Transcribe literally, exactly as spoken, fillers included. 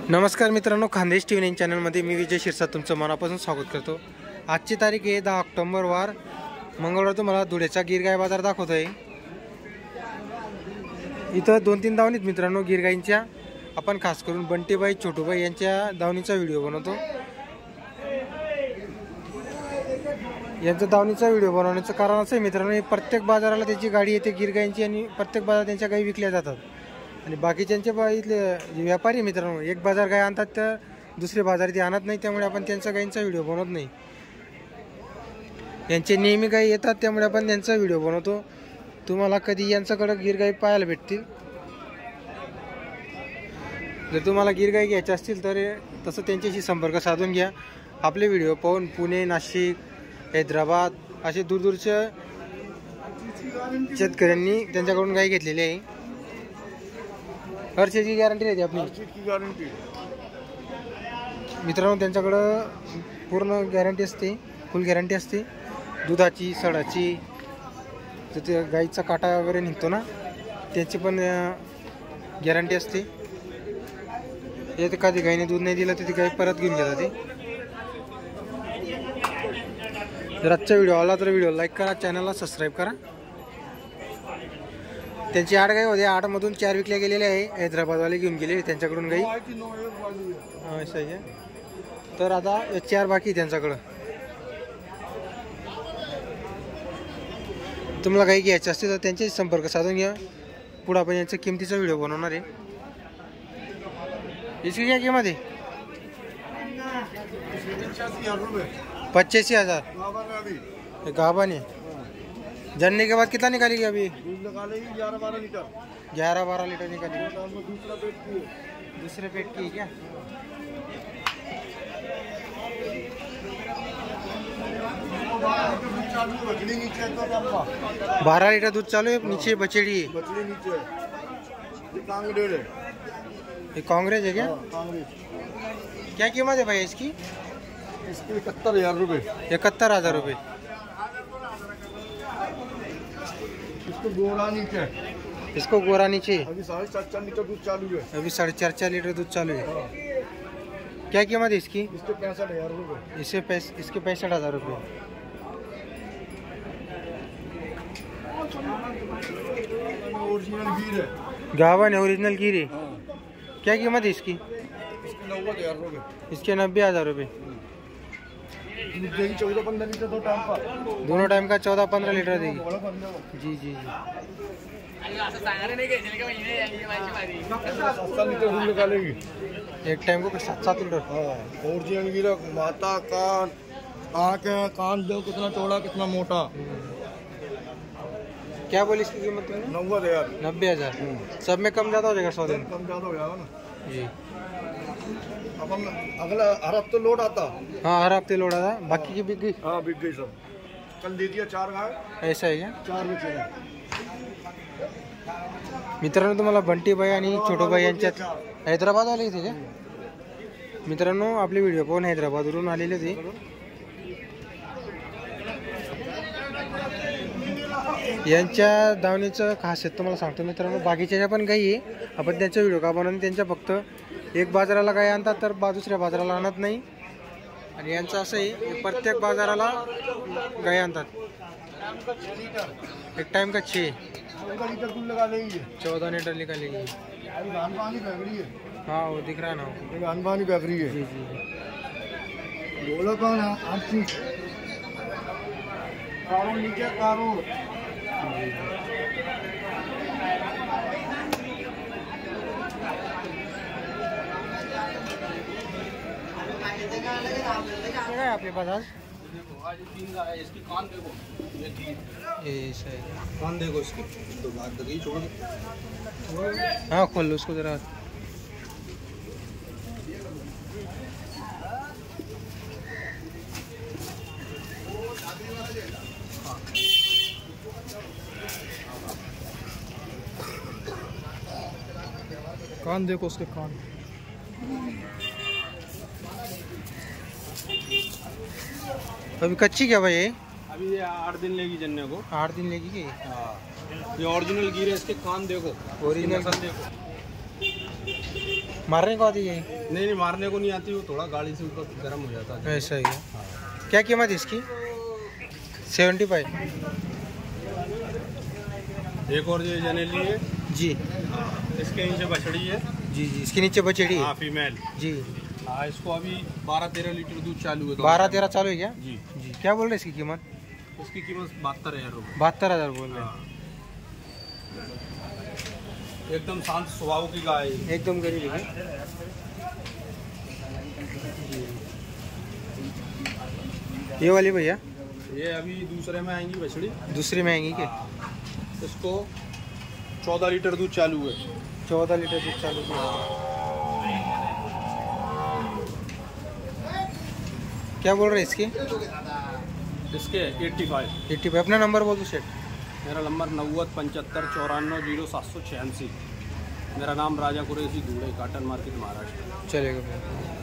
नमस्कार मित्रांनो, Khandesh T V nine चॅनलमध्ये मी विजय शिरसाट तुमचं मनापासून स्वागत करतो। आजची तारीख आहे दहा ऑक्टोबर वार मंगळवार। तुम्हाला धुळेचा गिर गाय बाजार दाखवतोय। इथं दोन तीन दावणीत मित्रांनो गिर गायींच्या आपण खास करून बंटीबाई छोटूबाई यांच्या दावणीचा व्हिडिओ बनवतो। यांचा दावणीचा व्हिडिओ बनवण्याचं कारण असं आहे मित्रांनो, प्रत्येक बाजाराला त्याची गाडी येते गिर गायींची आणि प्रत्येक बाजारात त्यांच्या गायी विकल्या जातात आणि बाकीच्यांचे इथले व्यापारी मित्रांनो एक बाजार गाय आणतात तर दुसरे बाजार ते आणत नाही, त्यामुळे आपण त्यांचा गायींचा व्हिडिओ बनवत नाही। यांचे नेहमी गायी येतात त्यामुळे आपण त्यांचा व्हिडिओ बनवतो। तुम्हाला कधी यांच्याकडे गिर गाई पाहायला भेटतील। जर तुम्हाला गिर गाई घ्यायचे असतील तर तसं त्यांच्याशी संपर्क साधून घ्या। आपले व्हिडिओ पाहून पुणे, नाशिक, हैदराबाद असे दूरदूरच्या शेतकऱ्यांनी त्यांच्याकडून गाई घेतलेली आहे। हर चीज की गॅरंटी रहती है अपनी, हर चीज की गॅरंटी मित्रांनो। त्यांच्याकडं पूर्ण गॅरंटी असते, फुल गॅरंटी असते दुधाची, सडाची, ते गाईचा काटा वगैरे निघतो ना त्याची पण गॅरंटी असते। हे तर कधी गाईने दूध नाही दिलं तर ती गाई परत घेऊन घेतात ते। जर आजचा व्हिडिओ आला तर व्हिडिओ लाईक करा, चॅनलला सबस्क्राईब करा। त्यांची आठ गाई होते, आठ मधून चार विकल्या गेलेले आहे। हैदराबादवाले घेऊन गेले त्यांच्याकडून गाई, असं आहे। तर आता चार बाकी त्यांच्याकडं। तुम्हाला गाई घ्यायची असते तर त्यांच्याशी संपर्क साधून घ्या। पुढे आपण यांच्या किमतीचा व्हिडिओ बनवणार आहे। इसकी क्या कीमत है? पचासी हजार गाभन है। जनने के बाद कितना निकालेगी अभी? ग्यारह बारह लीटर ग्यारह बारह लीटर निकालेगी। दूसरे पेट की है क्या? बारह लीटर दूध चालू है, नीचे बछड़ी है। ये कांग्रेस है क्या? क्या कीमत है भाई इसकी? इसके इकहत्तर हजार रुपये इकहत्तर हजार रुपये। इसको गोरा नीचे, इसको गोरा नीचे। अभी साढ़े चार चार लीटर दूध चालू है। अभी साढ़े चार चार लीटर दूध चालू है। क्या कीमत है इसकी? इसके पैंसठ हजार रुपये। इसे पैस इसके पैंसठ हजार रुपये। ओरिजिनल गिर है, गावन है, ओरिजिनल गिर है। क्या कीमत है इसकी? इसके नब्बे हजार रुपये। इसके नब्बे हजार रुपये। चौदह पंद्रह लीटर दो टाइम का, दोनों टाइम का चौदह पंद्रह लीटर देगी। जी जी जी। सात लीटर दूध निकालेगी एक टाइम को सात सात लीटर। हाँ, ओरिजिनल गिर है। माता कान, आँख है, कान दो कितना चौड़ा कितना मोटा। क्या बोली इसकी कीमत? नब्बे हजार नब्बे हजार। सब में कम ज़्यादा हो जाएगा सौ दिन? कम ज़्यादा हो जाएगा ना जी। अपन अगला हर हफ्ते लोड आता। हाँ, हर हफ्ते लोड आता। बाकी की बिक गई? हाँ बिक गई सब। कल दे दिया चार गाय। ऐसा है क्या? चार बेचे। मित्रांनो तुम्हाला बंटीबाई आणि छोटूबाई यांच्यात हैदराबाद आले इथे का मित्रांनो? आपले व्हिडिओ पाहून हैदराबादवरून आलेले ते। यांच्या दावणीचं खासियत तुम्हाला सांगतो मित्रांनो, बाकीच्या पण गाई आहे, आपण त्यांचा व्हिडिओ का बनवून त्यांच्या फक्त एक बाजाराला गाई आणतात तर बा दुसऱ्या बाजाराला आणत नाही। आणि यांचं असं आहे प्रत्येक बाजाराला गाई आणतात। एक टाइम का छः चौदह लीटर दूध लगा लेंगे। चौदह लीटर निकालेगी। अनबानी बैकरी है। हाँ वो दिख रहा है ना, अनबानी बैकरी है। जी जी। बोलो कौन है? आपकी कारो नीचे कारो। क्या है आपके पास आज? आज तीन गाय है, इसकी कान देखो, ये तीन, ये सही। कान देखो इसकी, तो बात लगी छोड़। हाँ खोल लो उसको जरा। कान देखो उसके कान। अभी कच्ची क्या भाई? अभी ये आठ दिन लेगी जनने को। आठ दिन लेगी कि? हाँ, ये ओरिजिनल गिर है, इसके कान देखो, ओरिजिनल कान देखो। मारने को आती है? नहीं नहीं, मारने को नहीं आती, वो थोड़ा गाड़ी से ऊपर गर्म हो जाता है। ऐसा ही है। क्या कीमत है इसकी? Seventy five. एक और ये जनेली है जी, इसके नीचे बछड़ी है। जी जी, इसके नीचे बछड़ी है। हाँ, फीमेल। जी, हाँ, इसको अभी बारह तेरह लीटर दूध चालू है। बारह तेरह चालू है क्या? जी जी। क्या बोल रहे हैं इसकी कीमत? इसकी कीमत बहत्तर हजार रुपये। बहत्तर हज़ार बोल रहे हैं। हाँ। एकदम शांत स्वभाव की गाय है। एकदम गरीब है। ये वाली भैया? ये अभी दूसरे में आएंगी बछड़ी। दूसरी में आएंगी क्या? हाँ। इसको चौदह लीटर दूध चालू है। चौदह लीटर दूध चालू है। क्या बोल रहे हैं इसकी? इसके एट्टी फाइव। Eighty five. अपना नंबर बोल दो सेठ। मेरा नंबर नव्वद पचहत्तर चौरानवे जीरो सात सौ छियासी। मेरा नाम राजा कुरैशी, धूड़े, काटन मार्केट, महाराष्ट्र। चलेगा भैया।